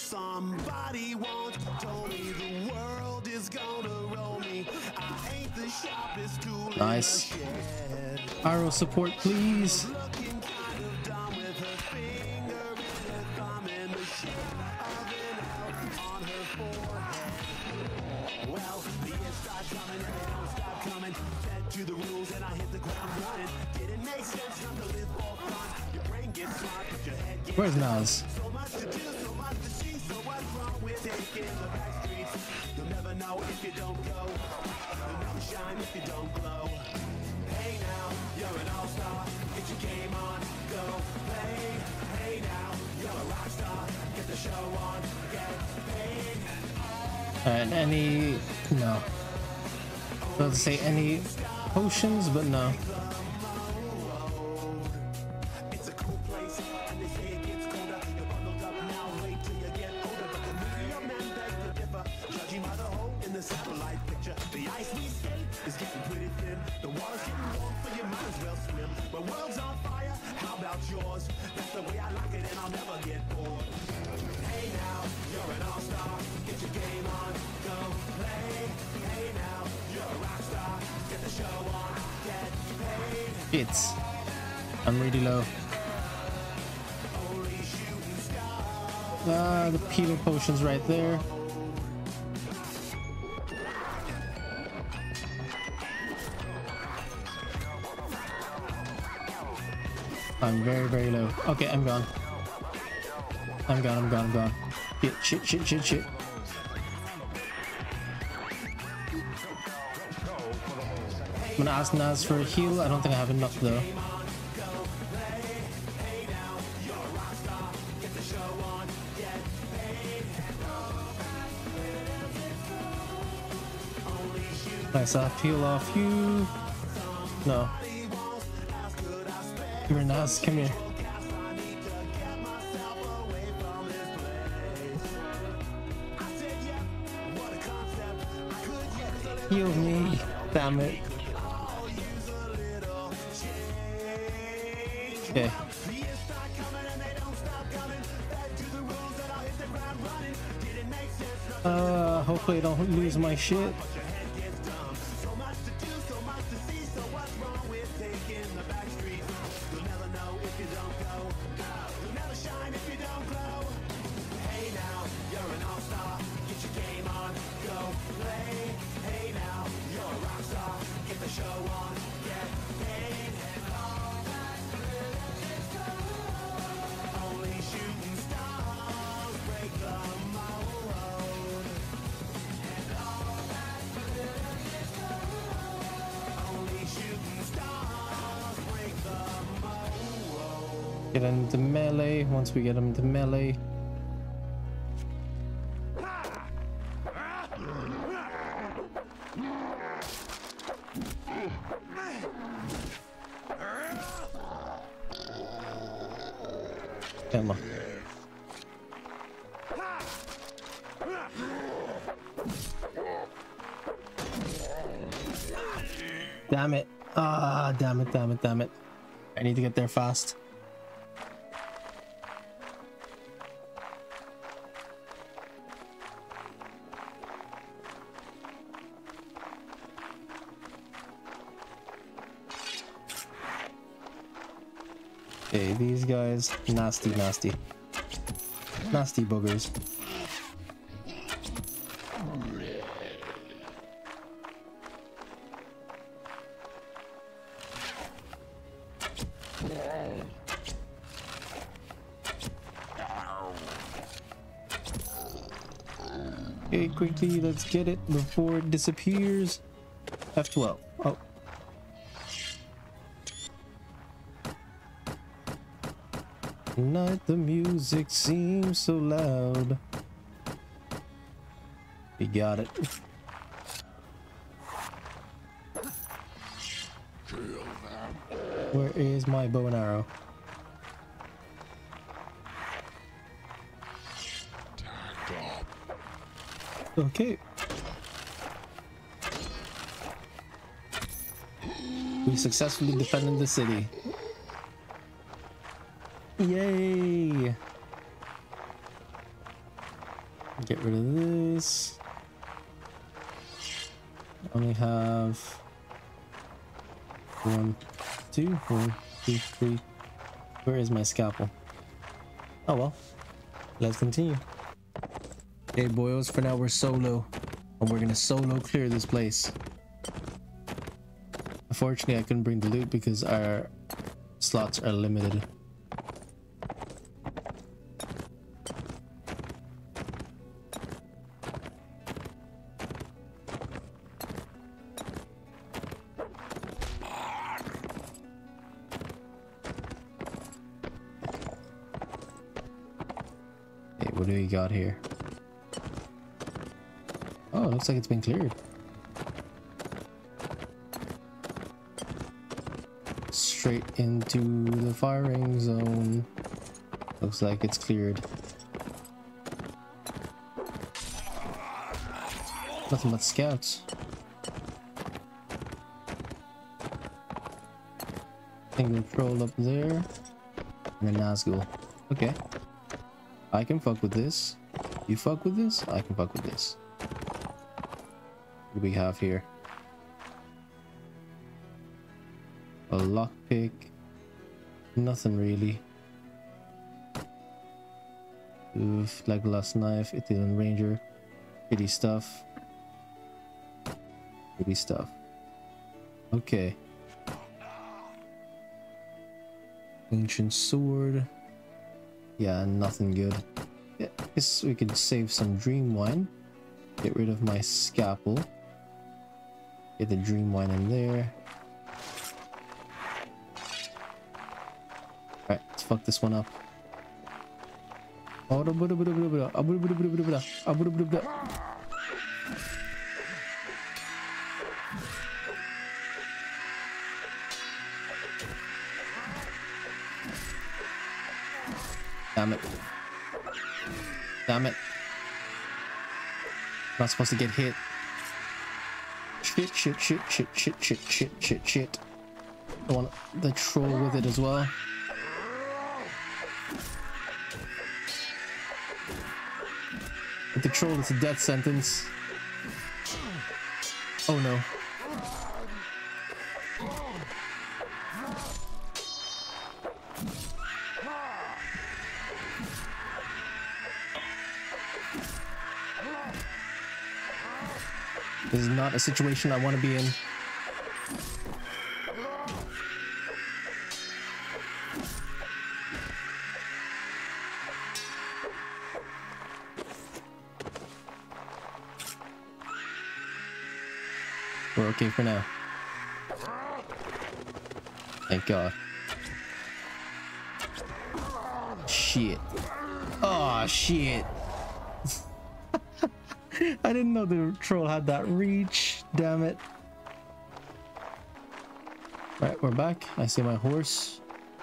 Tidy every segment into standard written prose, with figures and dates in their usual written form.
Somebody once told me the world is gonna roll me. I ain't the sharpest tool. Nice. Arrow support, please. Looking kind of dumb with her finger and her thumb in the shape of an L on her forehead. Well, the years start coming and they don't stop coming. Fed to the rules and I hit the ground running. Didn't make sense not to live for fun. Your brain gets smart, but your head gets Where's Nas? so much to do, so much to see. So what's wrong with taking the back streets? You'll never know if you don't go. You'll never shine if you don't glow. Hey now, you're an all-star. Get your game on, go play. Hey now, you're a rock star. Get the show on, get paid. And any... no. I was about to say any potions, but no. It's a cool place, and they say it gets colder. You're bundled up now, wait till you get older. But the media men beg to differ, judging by the hole in the satellite picture. The ice we skate is getting pretty thin. The water's getting warm, so you might as well swim. My world's on fire, how about yours? That's the way I like it, and I'll never get bored. Hey now, you're an all-star. Get your game on, go play. Hey now, you're a rock star. Get the show on, get paid. It's... I'm really low. Ah, the Peter potion's right there. I'm very, very low. Okay, I'm gone. I'm gone. Shit. I'm gonna ask Naz for a heal. I don't think I have enough though. Nice, I'll peel off you. No. Come here, Naz, come here. Heal me. Damn it. Okay. Hopefully I don't lose my shit. Get into melee. Once we get him to melee, come on. Damn it. Ah, damn it. I need to get there fast. Okay, these guys, nasty boogers. Okay, quickly, let's get it before it disappears. F12. Oh. Tonight the music seems so loud. We got it. Where is my bow and arrow? Okay. We successfully defended the city. Yay! Get rid of this. Only have 1, 2, 1, 2, 3. Where is my scalpel? Oh well, let's continue. Okay, boys, for now we're solo, and we're gonna solo clear this place. Unfortunately, I couldn't bring the loot because our slots are limited. Okay, what do we got here? Oh, it looks like it's been cleared. Straight into the firing zone. Looks like it's cleared. Nothing but scouts. Single troll up there. And a Nazgul. Okay. I can fuck with this. You fuck with this? I can fuck with this. What do we have here? A lockpick. Nothing really. Oof, Legolas knife, Ithilien Ranger. Pretty stuff. Pretty stuff. Okay. Ancient sword. Yeah, nothing good. Yeah, guess we could save some dream wine. Get rid of my scalpel. Get the dream wine in there. Alright, let's fuck this one up. Damn it. Damn it. Not supposed to get hit. Shit, shit, shit, shit, shit, shit, shit, shit, shit. I want the troll with it as well. With the troll, it's a death sentence. Oh no. This is not a situation I want to be in. We're okay for now. Thank God. Shit. Oh, shit. I didn't know the troll had that reach. Damn it. Right, we're back. I see my horse.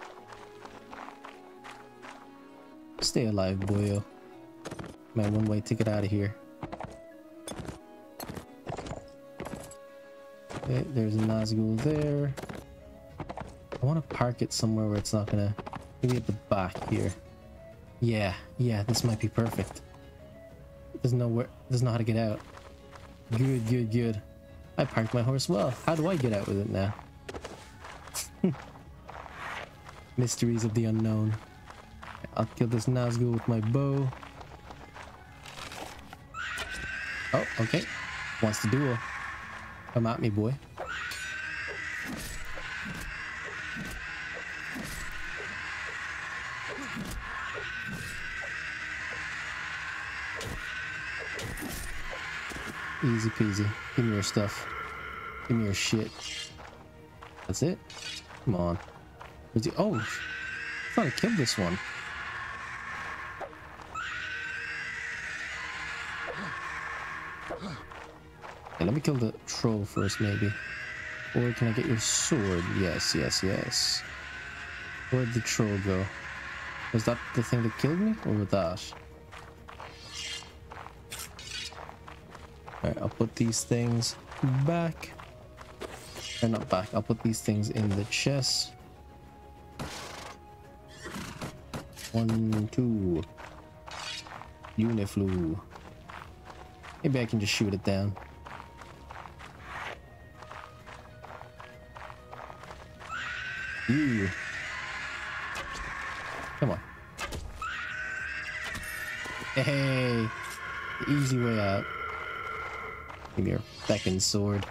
Stay alive, boyo. My one-way ticket out of here. Okay, there's a Nazgul there. I want to park it somewhere where it's not gonna... Maybe at the back here. Yeah, this might be perfect. Doesn't know how to get out. Good, good, good. I parked my horse well. How do I get out with it now? Mysteries of the unknown. I'll kill this Nazgul with my bow. Oh, okay. Wants to duel. Come at me, boy. Easy peasy. Give me your stuff. Give me your shit. That's it? Come on. Where's the... Oh! I thought I killed this one. Okay, let me kill the troll first, maybe. Or can I get your sword? Yes, yes, yes. Where'd the troll go? Was that the thing that killed me? Or that? Alright, I'll put these things back. Or not back, I'll put these things in the chest. 1, 2. Uniflu. Maybe I can just shoot it down. You. Come on. Hey, the easy way out. Give me your feckin' sword.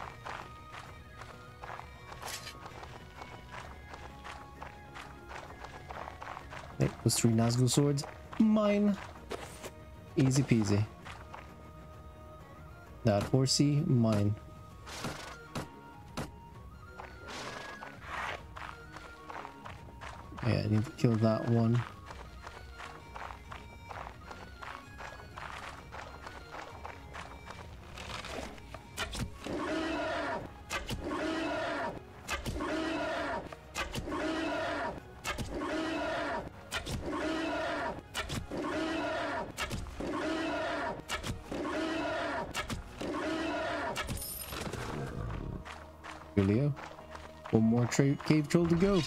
Hey, those 3 Nazgul swords, mine. Easy peasy. That horsey, mine. Yeah, I need to kill that one. Julio, one more cave troll to go.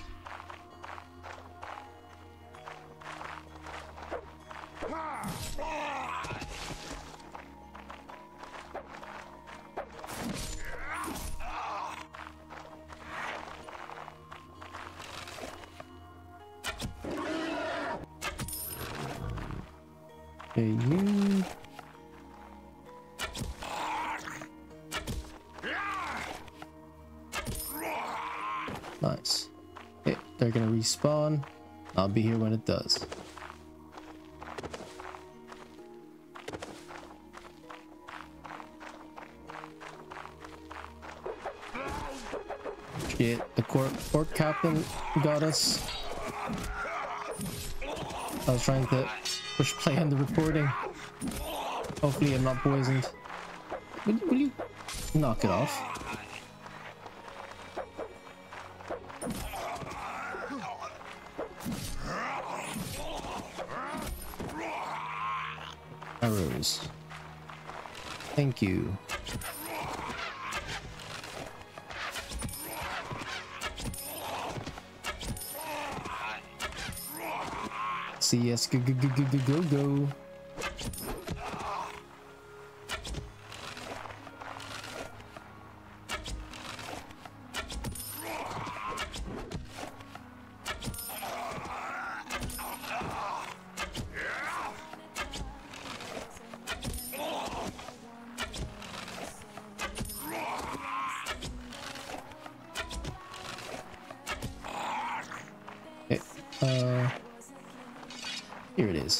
Okay, you. Nice. Okay, they're gonna respawn. I'll be here when it does. Shit, the court captain got us. I was trying to push play on the recording. Hopefully I'm not poisoned. Will you knock it off? Arrows. Thank you. CS go go go go go go go. Okay, here it is.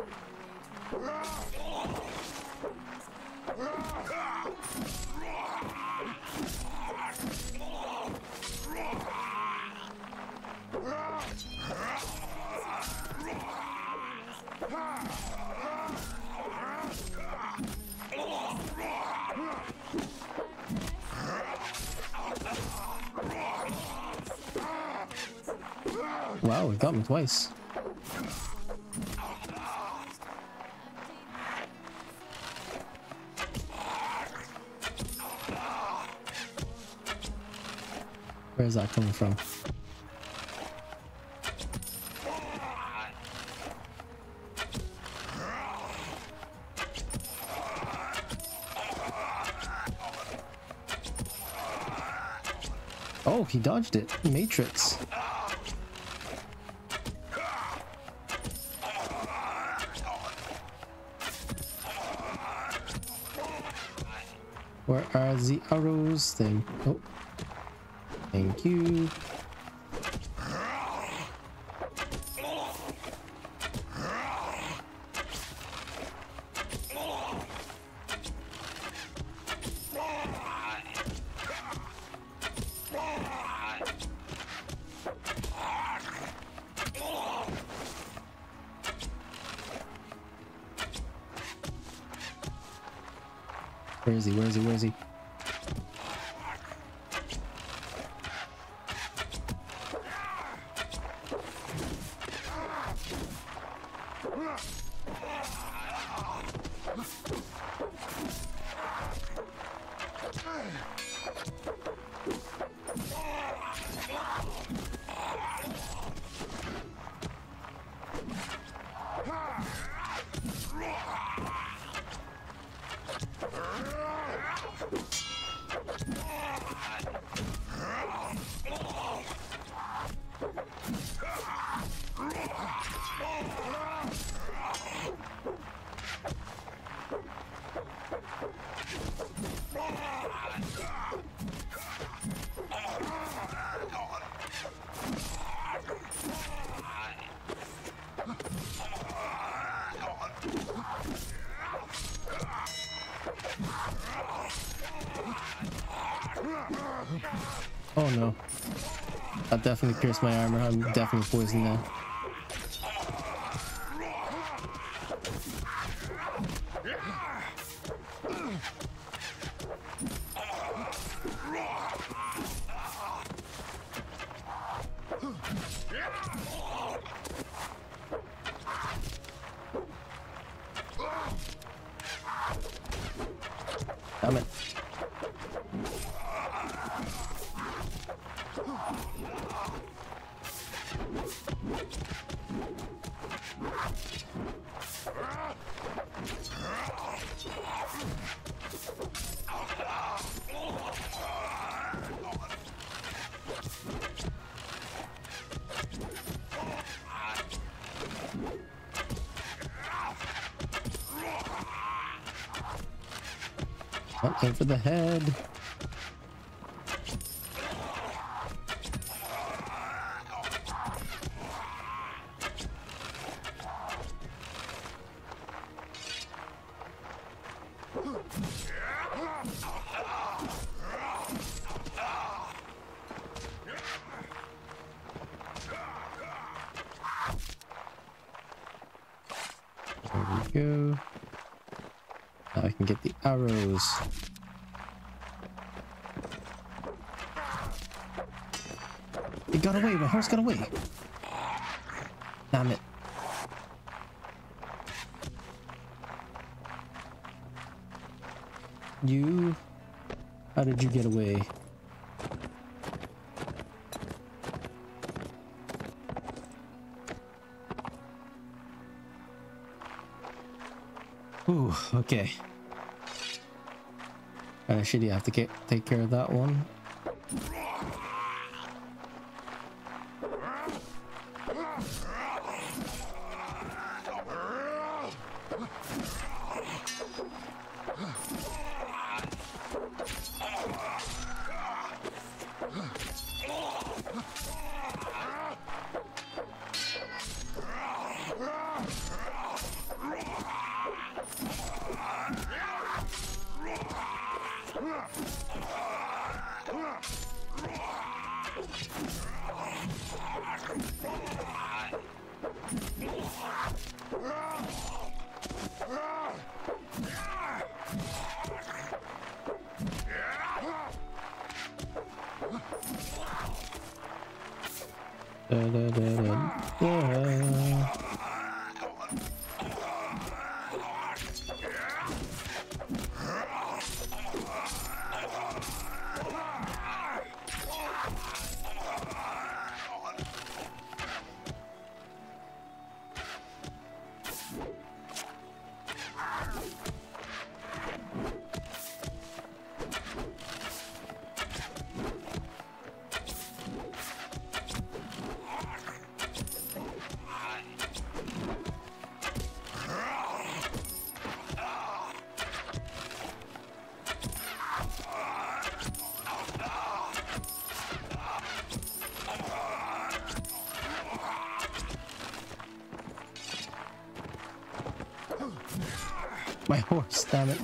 Wow, it got me twice. Where is that coming from? Oh, he dodged it. Matrix. Where are the arrows? Oh, thank you. Where is he? Where is he? Where is he? Oh no. That definitely pierced my armor. I'm definitely poisoned now. Damn it. Oh, aim for the head. There we go. Now I can get the arrows. It got away, my horse got away. Damn it. You... How did you get away? Ooh, okay. Kinda shitty, I have to take care of that one. Da, da, da, da, da. My horse, damn it.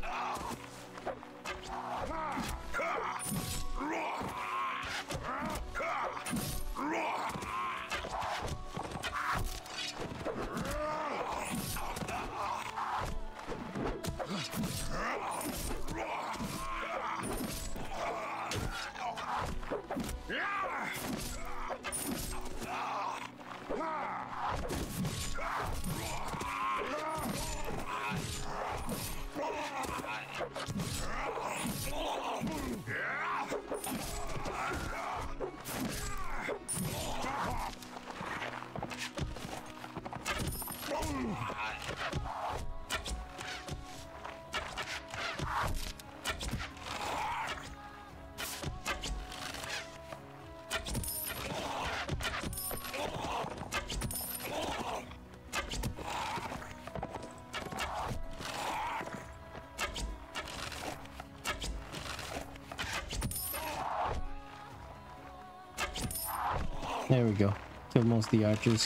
There we go. Killed most of the archers.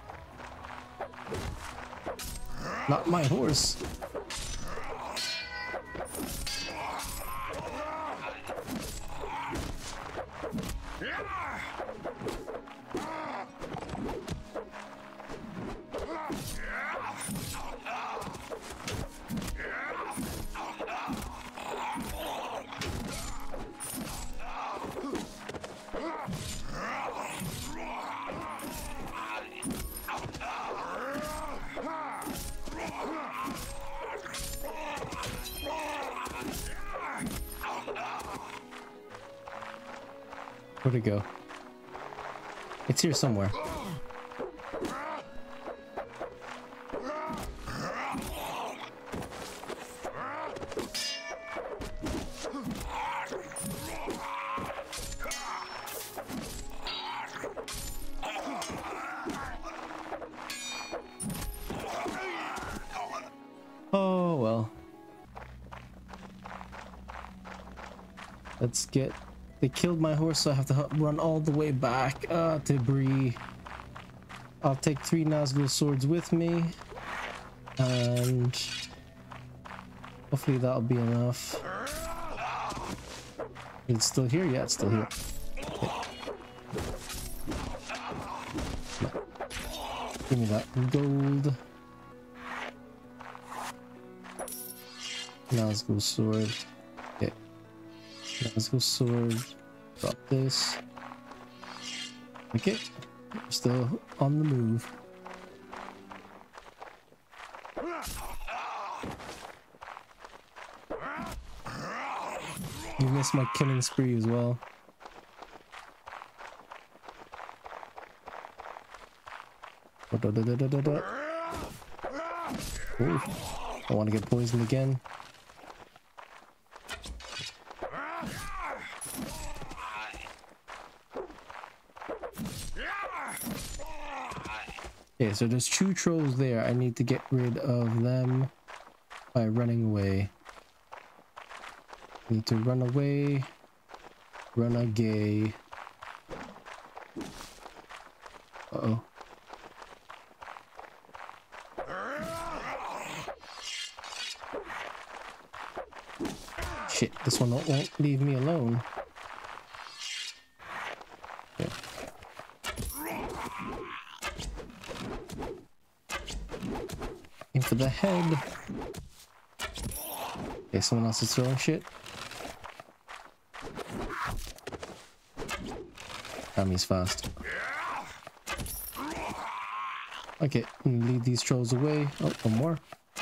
Not my horse. Where'd it go? It's here somewhere. Oh well. Let's get... They killed my horse, so I have to run all the way back to Bree. I'll take 3 Nazgul swords with me. And... hopefully that'll be enough. It's still here? Yeah, it's still here. Okay. Give me that gold. Nazgul sword. Okay. Nazgul sword. Drop this. Okay. We're still on the move. You missed my killing spree as well. Ooh. I want to get poisoned again. Okay, so there's 2 trolls there. I need to get rid of them by running away. Need to run away. Run a gay. Uh-oh. Shit, this one won't leave me alone. Okay. Aim for the head. Okay, someone else is throwing shit. He's fast. Okay, lead these trolls away. Oh, one more.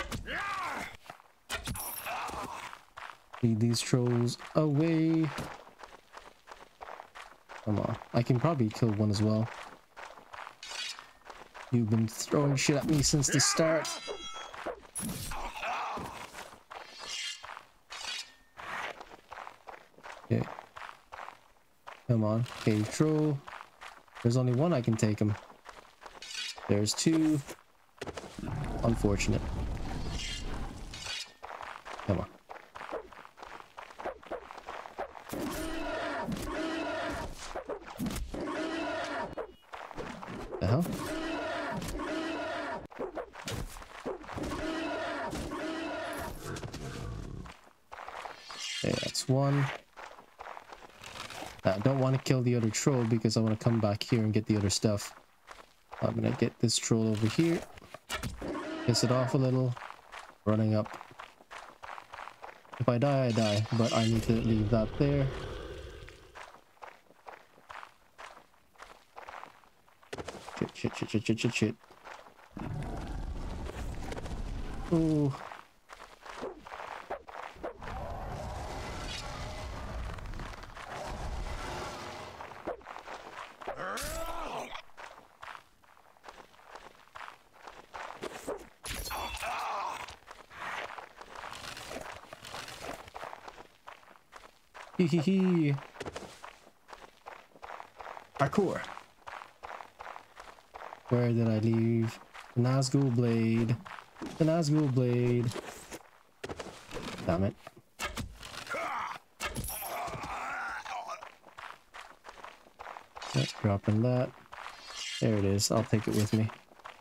Lead these trolls away. Come on. I can probably kill one as well. You've been throwing shit at me since the start. Okay. Come on. Okay, troll. There's only one I can take him. There's 2. Unfortunate. Come on. The hell? Okay, that's 1. I don't want to kill the other troll because I want to come back here and get the other stuff. I'm gonna get this troll over here. Piss it off a little. Running up. If I die, I die. But I need to leave that there. Shit. Ooh. Hee. Parkour. Where did I leave? The Nazgul blade. The Nazgul blade. Damn it. Yep, dropping that. There it is. I'll take it with me.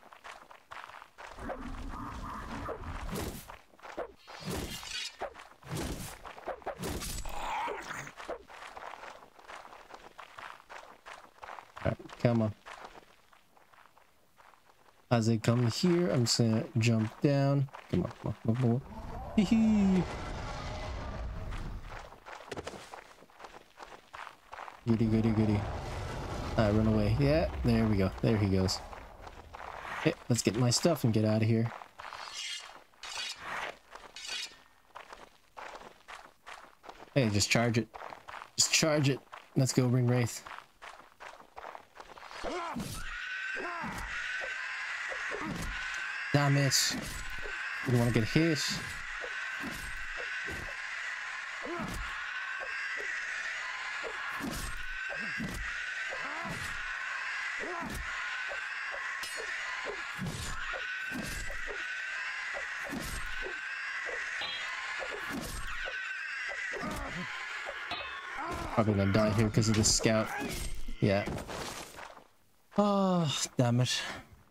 Alright, come on. As I come here, I'm just gonna jump down. Come on. Hee hee. Goody. Run away. Yeah, there we go. There he goes. Okay, let's get my stuff and get out of here. Hey, just charge it. Just charge it. let's go bring Wraith. Damn it. You don't want to get hit. Probably gonna die here because of the scout. Yeah. Oh, damn it.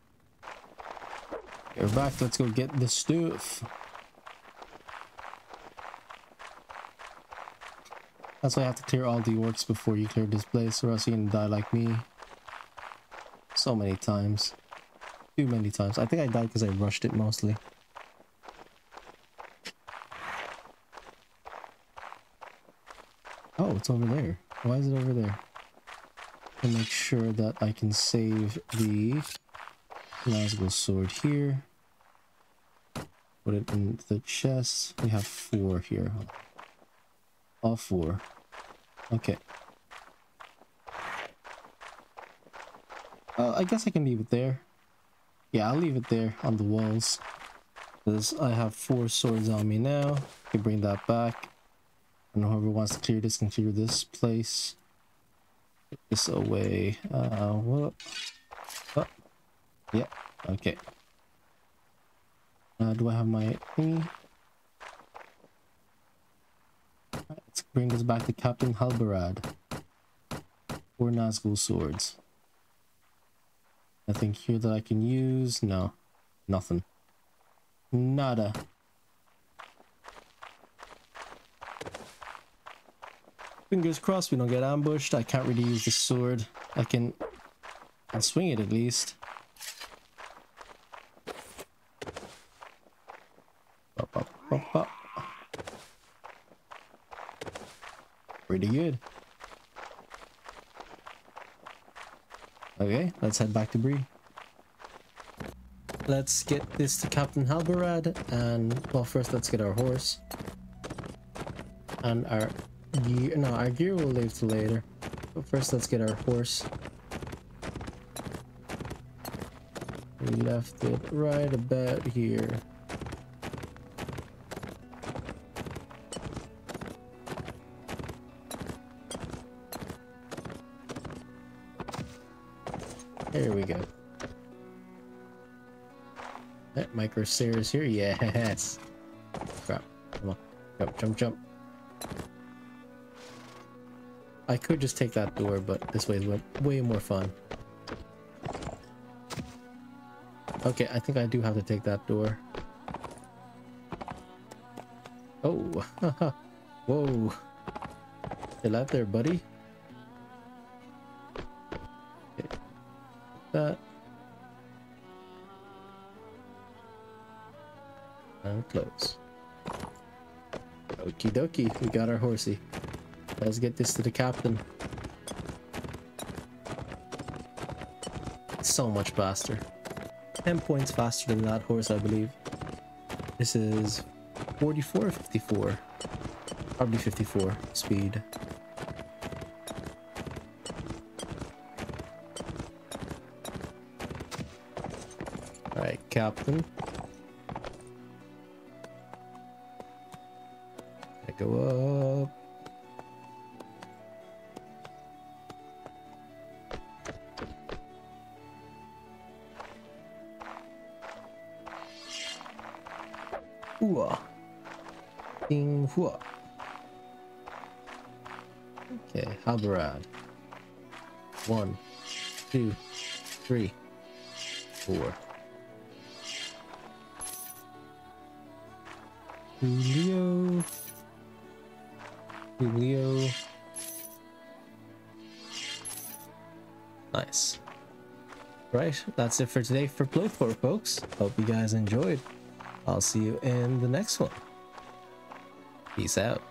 We're back. Let's go get the stuff. That's why I have to clear all the orcs before you clear this place, or else you're gonna die like me. So many times. Too many times. I think I died because I rushed it mostly. Oh, it's over there. Why is it over there? To make sure that I can save the Nazgul sword here. Put it in the chest. We have 4 here. All 4. Okay. I guess I can leave it there. Yeah, I'll leave it there on the walls. Because I have 4 swords on me now. I can bring that back. And whoever wants to clear this can clear this place. Put this away. What? Oh. Yeah, okay. Do I have my thingy? Let's bring this back to Captain Halberad. 4 Nazgul swords. Nothing here that I can use? No. Nothing. Nada. Fingers crossed we don't get ambushed. I can't really use the sword. I can swing it at least. Up, up, up, up. Pretty good. Okay, let's head back to Bree. Let's get this to Captain Halberad, and well, first let's get our horse and our gear. No, our gear will leave till later. But first, let's get our horse. We left it right about here. There we go. That micro stairs here, yes. Crap! Come on, jump, jump, jump. I could just take that door, but this way is way more fun. Okay, I think I do have to take that door. Oh, whoa. Still out there, buddy. Okay. That. And close. Okie dokie, we got our horsey. Let's get this to the captain. It's so much faster. 10 points faster than that horse, I believe. This is 44 or 54? Probably 54 speed. Alright, captain. I go up. Hua. Ding hua. Okay, Halberad. 1, 2, 3, 4. Julio. Julio. Nice. Right, that's it for today for Bloodsport, folks. Hope you guys enjoyed. I'll see you in the next one. Peace out.